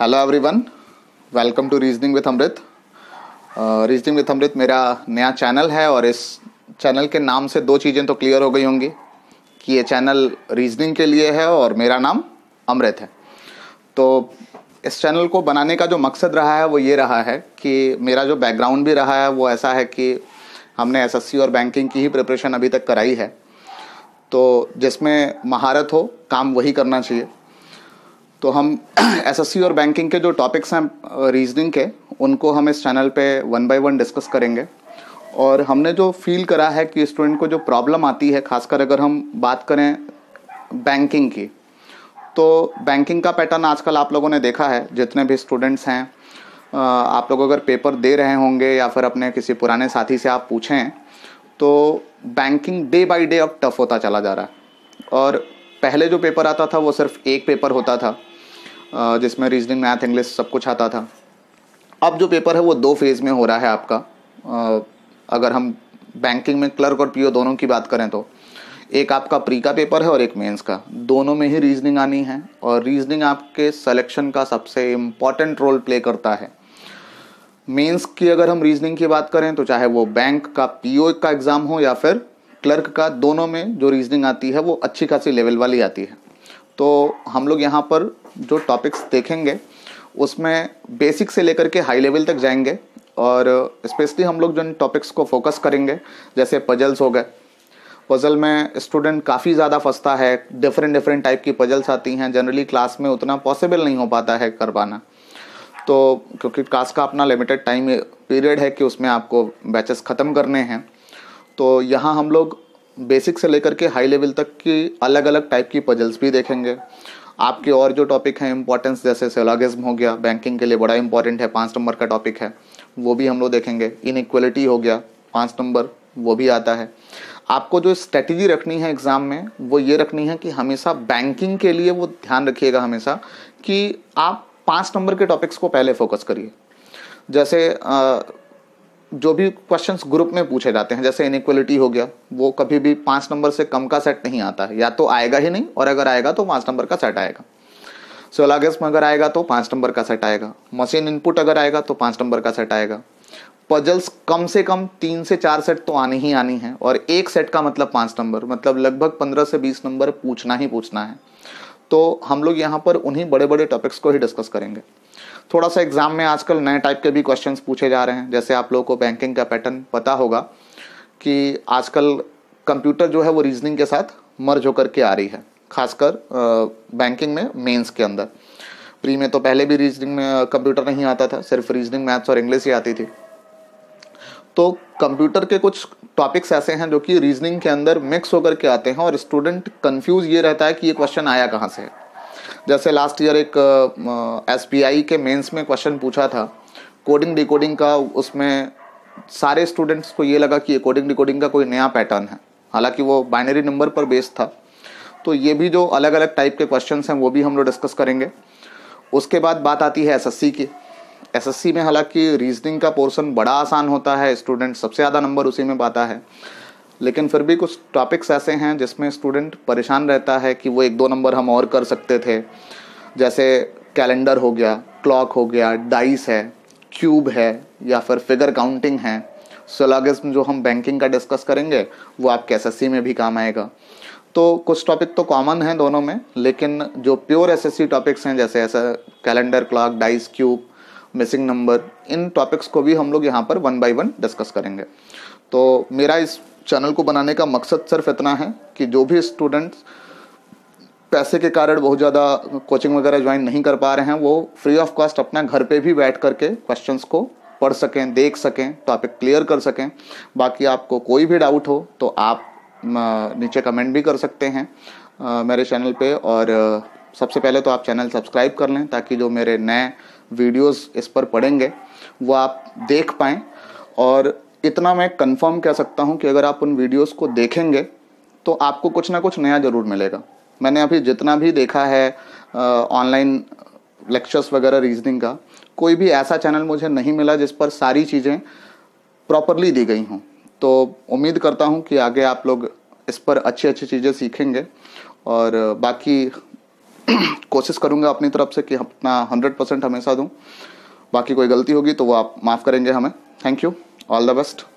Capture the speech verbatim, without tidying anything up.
Hello everyone, welcome to reasoning with Amrit. Reasoning with Amrit मेरा नया channel है और इस चैनल के नाम से दो चीज़ें तो क्लियर हो गई होंगी कि ये चैनल रीजनिंग के लिए है और मेरा नाम अमृत है। तो इस चैनल को बनाने का जो मकसद रहा है वो ये रहा है कि मेरा जो बैकग्राउंड भी रहा है वो ऐसा है कि हमने एसएससी और बैंकिंग की ही प्रिपरेशन अभी तक कराई है, तो जिसमें महारत हो काम वही करना चाहिए। तो हम एसएससी और बैंकिंग के जो टॉपिक्स हैं रीजनिंग के, उनको हम इस चैनल पे वन बाय वन डिस्कस करेंगे। और हमने जो फील करा है कि स्टूडेंट को जो प्रॉब्लम आती है, खासकर अगर हम बात करें बैंकिंग की, तो बैंकिंग का पैटर्न आजकल आप लोगों ने देखा है। जितने भी स्टूडेंट्स हैं, आप लोग अगर पेपर दे रहे होंगे या फिर अपने किसी पुराने साथी से आप पूछें तो बैंकिंग डे बाय डे अब टफ होता चला जा रहा है। और पहले जो पेपर आता था वो सिर्फ एक पेपर होता था जिसमें रीजनिंग, मैथ, इंग्लिश सब कुछ आता था। अब जो पेपर है वो दो फेज़ में हो रहा है आपका। अगर हम बैंकिंग में क्लर्क और पीओ दोनों की बात करें तो एक आपका प्री का पेपर है और एक मेंस का। दोनों में ही रीजनिंग आनी है और रीजनिंग आपके सिलेक्शन का सबसे इम्पॉर्टेंट रोल प्ले करता है। मेंस की अगर हम रीजनिंग की बात करें तो चाहे वो बैंक का पीओ का एग्ज़ाम हो या फिर क्लर्क का, दोनों में जो रीजनिंग आती है वो अच्छी खासी लेवल वाली आती है। तो हम लोग यहाँ पर जो टॉपिक्स देखेंगे उसमें बेसिक से लेकर के हाई लेवल तक जाएंगे और स्पेशली हम लोग जिन टॉपिक्स को फोकस करेंगे, जैसे पजल्स हो गए। पजल में स्टूडेंट काफ़ी ज़्यादा फंसता है, डिफरेंट डिफरेंट टाइप की पजल्स आती हैं। जनरली क्लास में उतना पॉसिबल नहीं हो पाता है कर पाना, तो क्योंकि क्लास का अपना लिमिटेड टाइम पीरियड है कि उसमें आपको बैचेस ख़त्म करने हैं। तो यहाँ हम लोग बेसिक से लेकर के हाई लेवल तक की अलग अलग टाइप की पजल्स भी देखेंगे। आपके और जो टॉपिक हैं इंपॉर्टेंस, जैसे सिलोगिज्म हो गया, बैंकिंग के लिए बड़ा इंपॉर्टेंट है, पाँच नंबर का टॉपिक है, वो भी हम लोग देखेंगे। इनइक्वलिटी हो गया पाँच नंबर, वो भी आता है। आपको जो स्ट्रेटजी रखनी है एग्ज़ाम में वो ये रखनी है कि हमेशा बैंकिंग के लिए वो ध्यान रखिएगा हमेशा कि आप पाँच नंबर के टॉपिक्स को पहले फोकस करिए। जैसे आ, जो भी क्वेश्चंस ग्रुप में पूछे जाते हैं, जैसे इनइक्वलिटी हो गया, वो कभी भी पाँच नंबर से कम का सेट नहीं आता है, या तो आएगा ही नहीं, और अगर आएगा तो पाँच नंबर का सेट आएगा। सिलोगिज्म अगर आएगा तो पाँच नंबर का सेट आएगा। मशीन इनपुट अगर आएगा तो पाँच नंबर का सेट आएगा। पजल्स कम से कम तीन से चार सेट तो आनी ही आनी है, और एक सेट का मतलब पाँच नंबर, मतलब लगभग पंद्रह से बीस नंबर पूछना ही पूछना है। तो हम लोग यहाँ पर उन्हीं बड़े बड़े टॉपिक्स को ही डिस्कस करेंगे। थोड़ा सा एग्जाम में आजकल नए टाइप के भी क्वेश्चंस पूछे जा रहे हैं। जैसे आप लोगों को बैंकिंग का पैटर्न पता होगा कि आजकल कंप्यूटर जो है वो रीजनिंग के साथ मर्ज होकर के आ रही है, खासकर बैंकिंग में मेंस के अंदर। प्री में तो पहले भी रीजनिंग में कंप्यूटर नहीं आता था, सिर्फ रीजनिंग, मैथ्स और इंग्लिश ही आती थी। तो कंप्यूटर के कुछ टॉपिक्स ऐसे हैं जो कि रीजनिंग के अंदर मिक्स होकर के आते हैं और स्टूडेंट कंफ्यूज ये रहता है कि ये क्वेश्चन आया कहाँ से है। जैसे लास्ट ईयर एक एस बी आई के मेंस में क्वेश्चन पूछा था कोडिंग डिकोडिंग का। उसमें सारे स्टूडेंट्स को ये लगा कि ये कोडिंग डिकोडिंग का कोई नया पैटर्न है, हालांकि वो बाइनरी नंबर पर बेस्ड था। तो ये भी जो अलग अलग टाइप के क्वेश्चंस हैं वो भी हम लोग डिस्कस करेंगे। उसके बाद बात आती है एसएससी की। एसएससी में हालांकि रीजनिंग का पोर्शन बड़ा आसान होता है, स्टूडेंट सबसे ज़्यादा नंबर उसी में पाता है, लेकिन फिर भी कुछ टॉपिक्स ऐसे हैं जिसमें स्टूडेंट परेशान रहता है कि वो एक दो नंबर हम और कर सकते थे। जैसे कैलेंडर हो गया, क्लॉक हो गया, डाइस है, क्यूब है, या फिर फिगर काउंटिंग है। सिलोगिज्म जो हम बैंकिंग का डिस्कस करेंगे वो आपके एसएससी में भी काम आएगा। तो कुछ टॉपिक तो कॉमन हैं दोनों में, लेकिन जो प्योर एसएससी टॉपिक्स हैं जैसे ऐसा calendar, clock, dice, cube, missing number, इन टॉपिक्स को भी हम लोग यहाँ पर वन बाय वन डिस्कस करेंगे। तो मेरा इस चैनल को बनाने का मकसद सिर्फ इतना है कि जो भी स्टूडेंट्स पैसे के कारण बहुत ज़्यादा कोचिंग वगैरह ज्वाइन नहीं कर पा रहे हैं, वो फ्री ऑफ कॉस्ट अपना घर पे भी बैठ करके क्वेश्चंस को पढ़ सकें, देख सकें, टॉपिक क्लियर कर सकें। बाकी आपको कोई भी डाउट हो तो आप नीचे कमेंट भी कर सकते हैं मेरे चैनल पे। और सबसे पहले तो आप चैनल सब्सक्राइब कर लें ताकि जो मेरे नए वीडियोस इस पर पड़ेंगे वो आप देख पाएँ। और इतना मैं कंफर्म कह सकता हूं कि अगर आप उन वीडियोस को देखेंगे तो आपको कुछ ना कुछ नया ज़रूर मिलेगा। मैंने अभी जितना भी देखा है ऑनलाइन लेक्चर्स वगैरह रीजनिंग का, कोई भी ऐसा चैनल मुझे नहीं मिला जिस पर सारी चीज़ें प्रॉपरली दी गई हों। तो उम्मीद करता हूं कि आगे आप लोग इस पर अच्छी अच्छी चीज़ें सीखेंगे। और बाकी कोशिश करूँगा अपनी तरफ से कि अपना हंड्रेड परसेंट हमेशा दूँ। बाकी कोई गलती होगी तो वो आप माफ़ करेंगे हमें। Thank you, all the best.